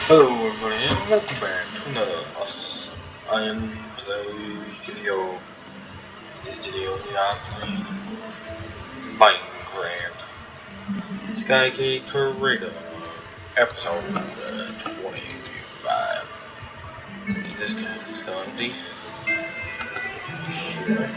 Hello everybody and welcome back to another I am playing video. In this video we are playing Minecraft Skycade Creator episode 25. This kind of stuff. Sure.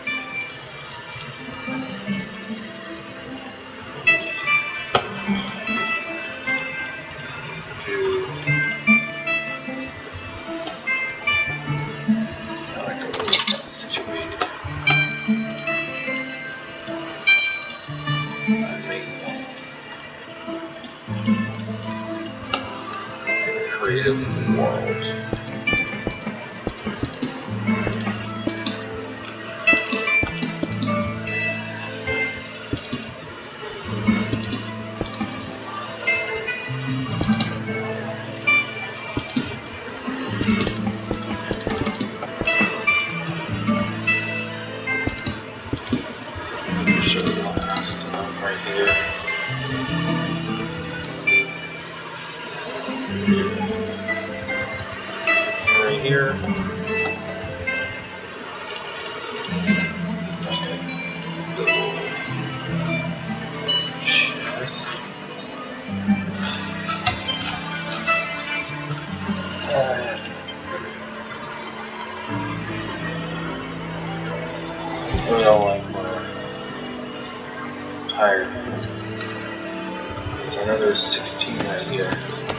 Creative world. Show the last stuff right here. Right here. Chest. Tired. There's another 16 right here.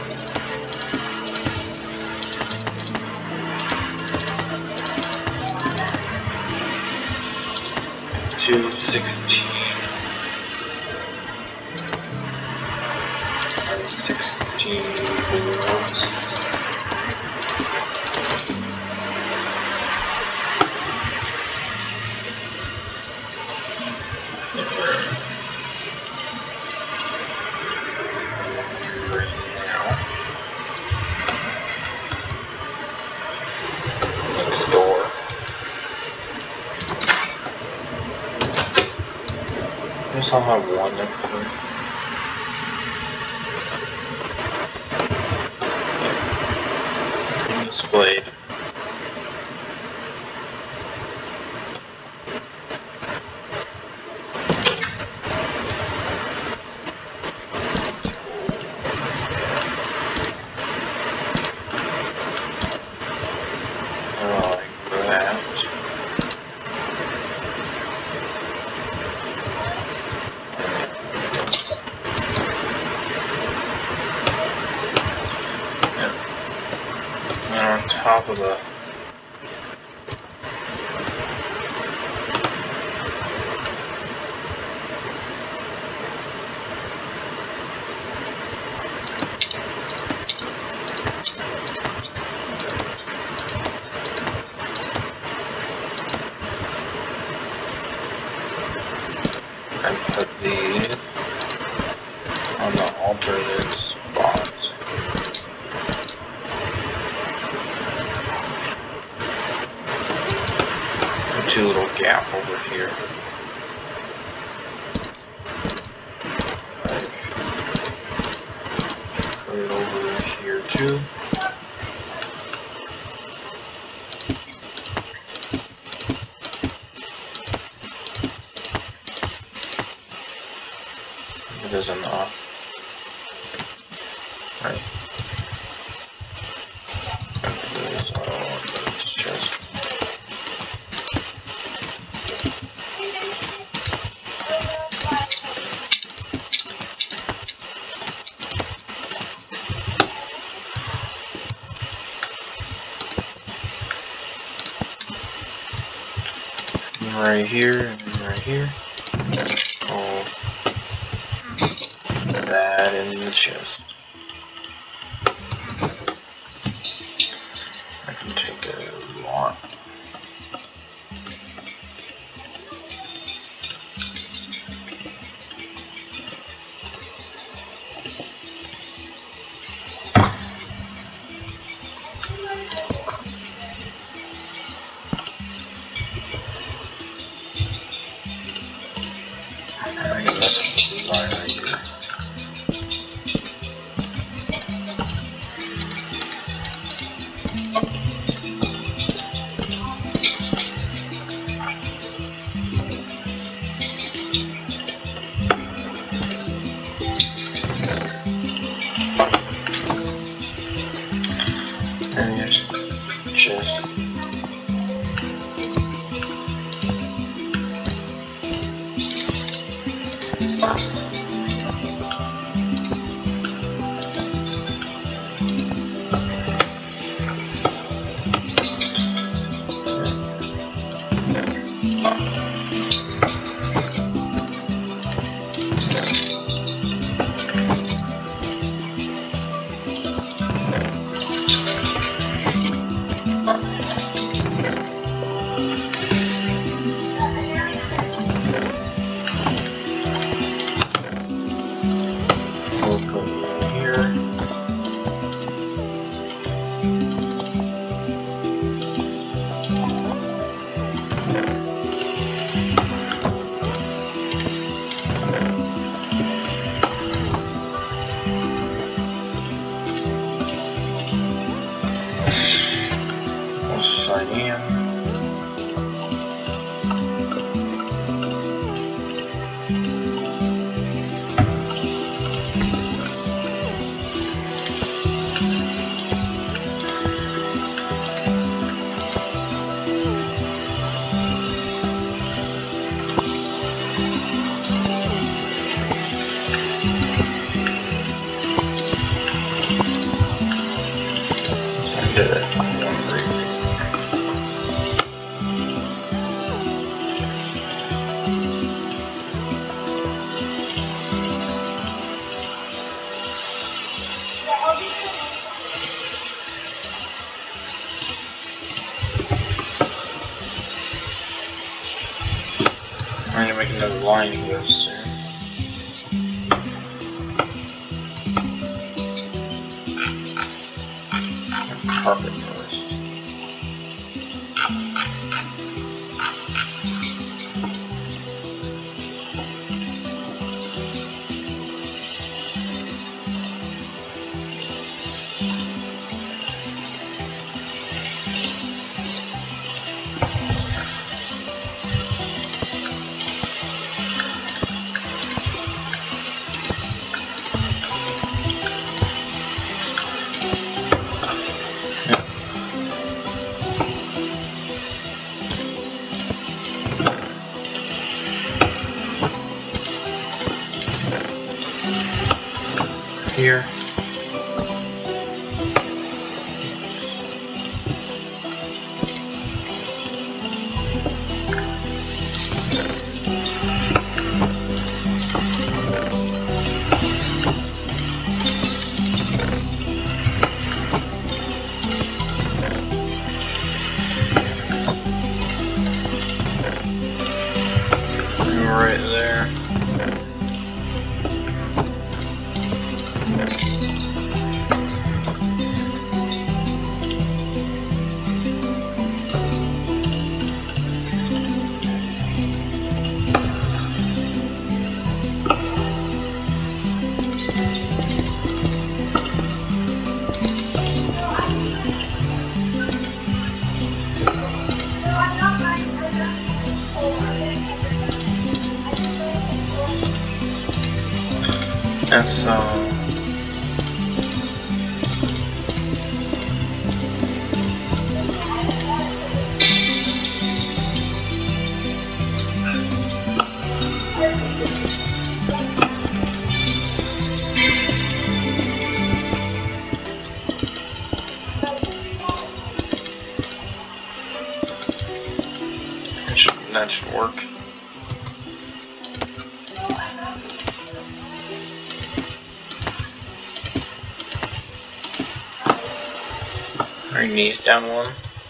Two 16. And 16 boards. I guess I'll have one next to it. Yeah. Displayed. Top of the and put these on the alternate spots. Two little gap over here. Right. Put it over here too. It doesn't right. There's this chest. Right here and right here. Oh, that in the chest. I can take a lot. Design right here. line in. I'm gonna make another line here soon. Carpet first. Here. Right there. And so that should work. Bring these down one.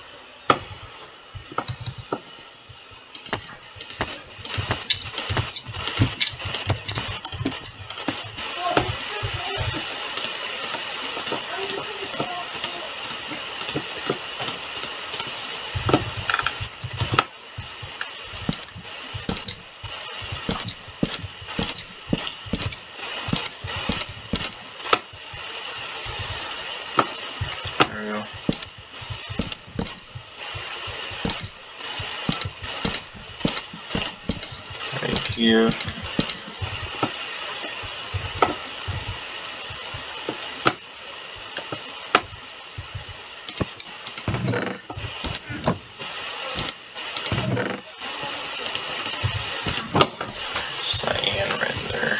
There we go. Right here. Cyan right there.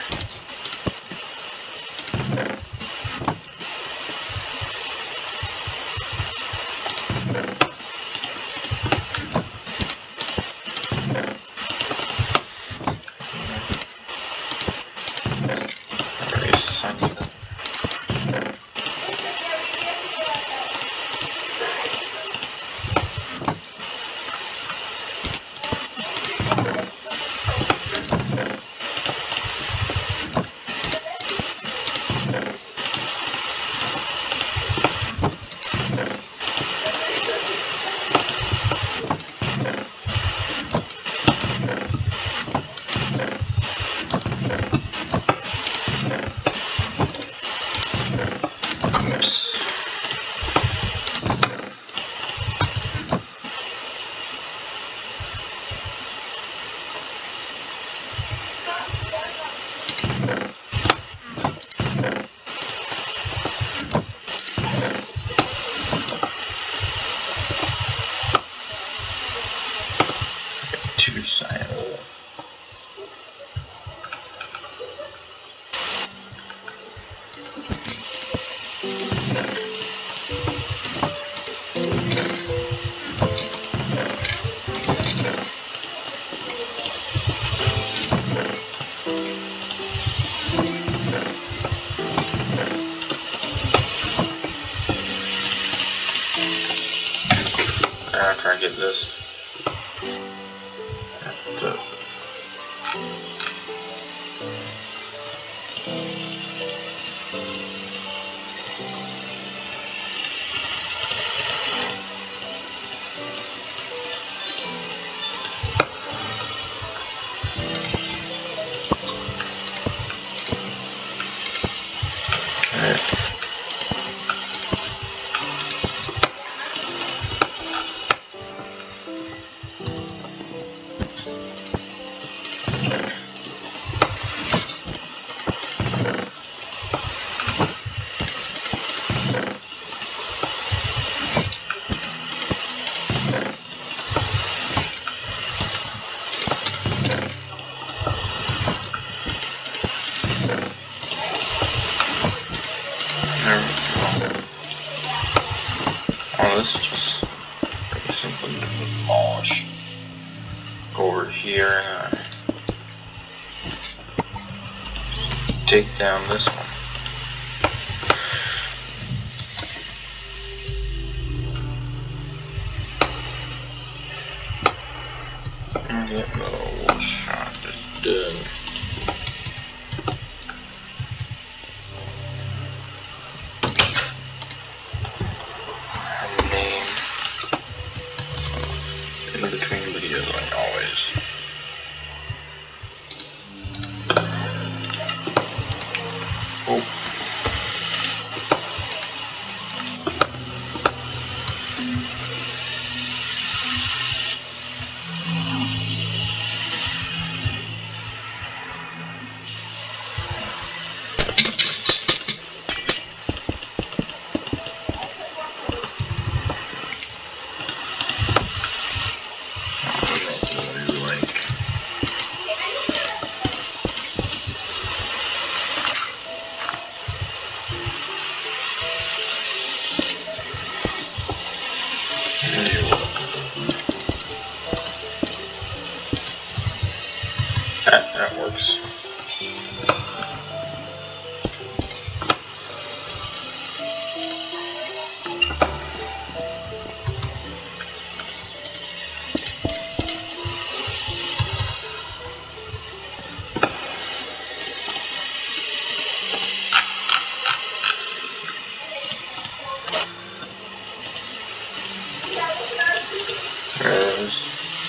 I'll try and get this. Oh, this is just pretty simple to demolish. Go over here and take down this one. And get the shot is done. In between videos, like always. Oh. That works. There it is.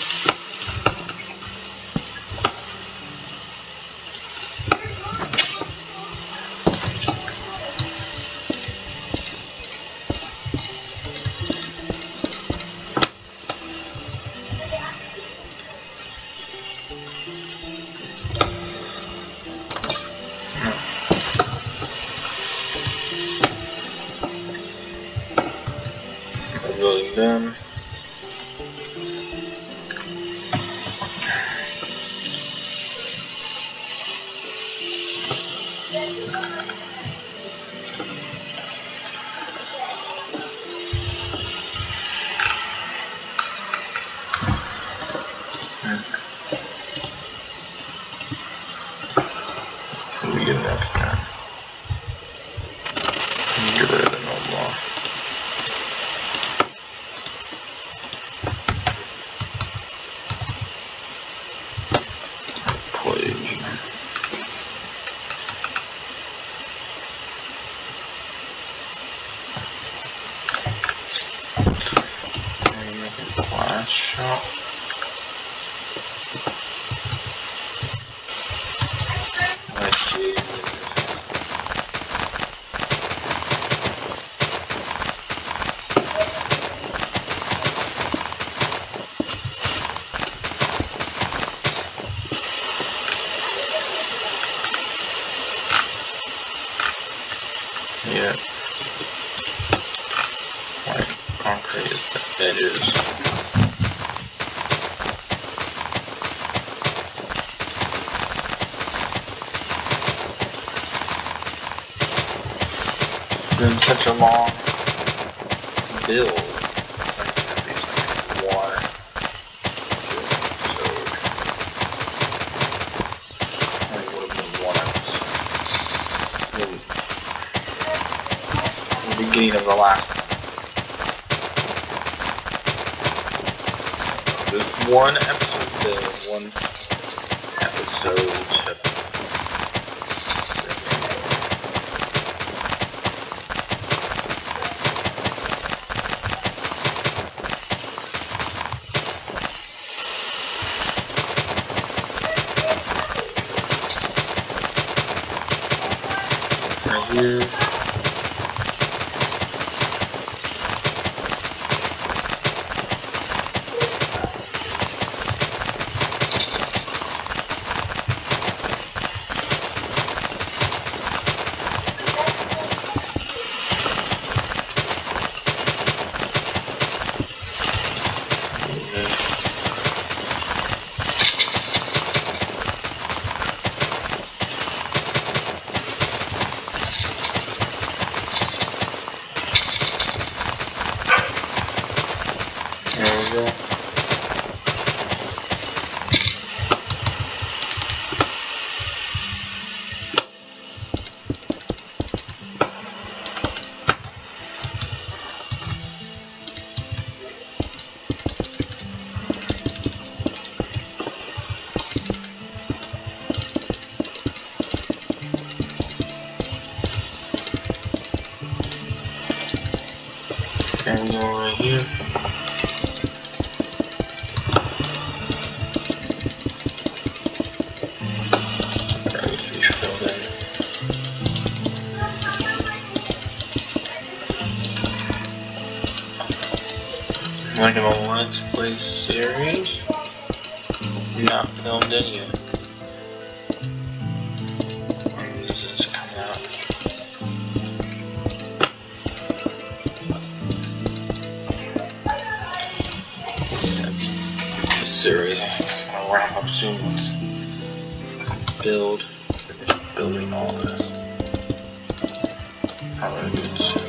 Building done. What do we get next now? Get rid of the no block. Glass shot. Let's see. Yeah. White concrete is the edges. Doing such a long build. Water. The beginning of the last one. There's one episode build, one episode. Right here. And go right here. Like in a Let's Play series, not filmed in yet. When does this come out? This series I'm gonna wrap up soon once finish building all this. Probably do it soon.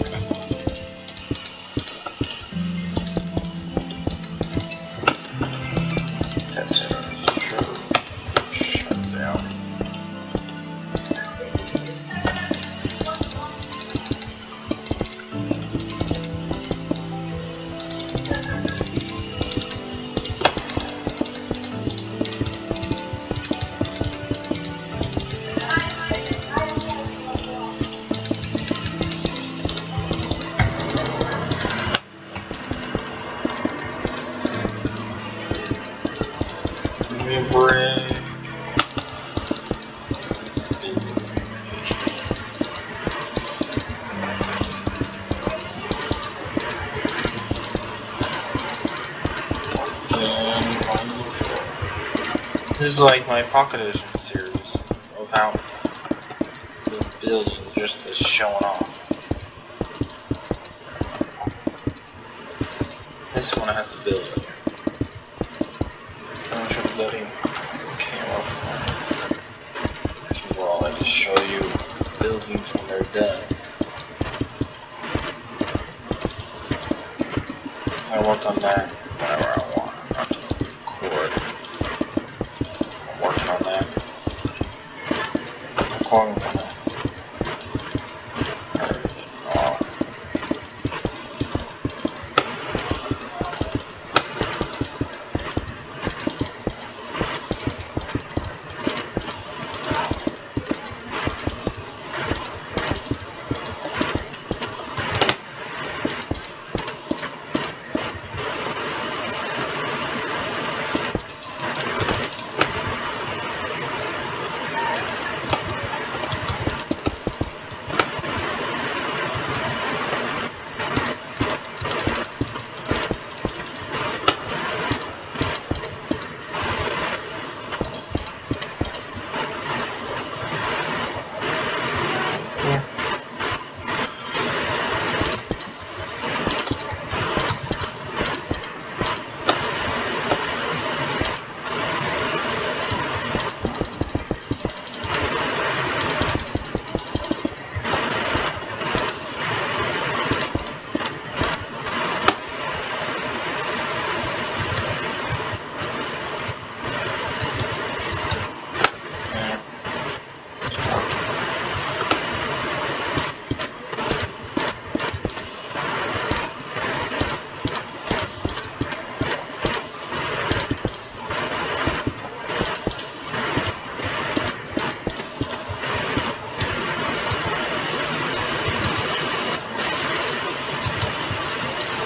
Break. This is like my Pocket Edition series of how the building just is showing off. This one I have to build it. I'm sure the building camera. Well, I just show you buildings when they're done. I work on that whenever I want. I'm not to record. I'm working on that. Recording on that.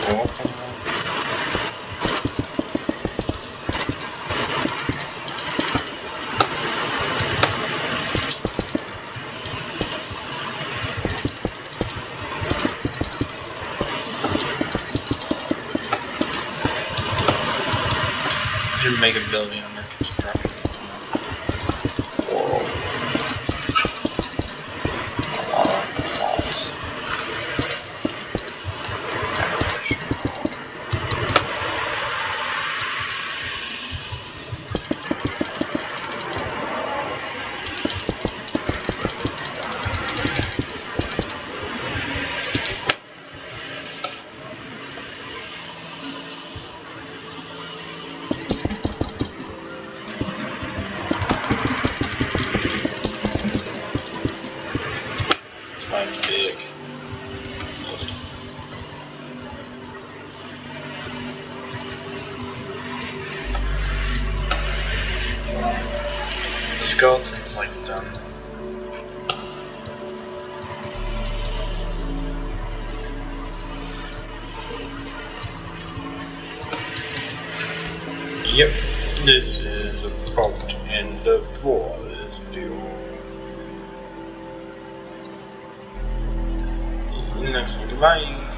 Should make a building under construction. Whoa. A lot of lots. Big. The skeleton's like done. Yep, this is about end for this video. Next one, bye.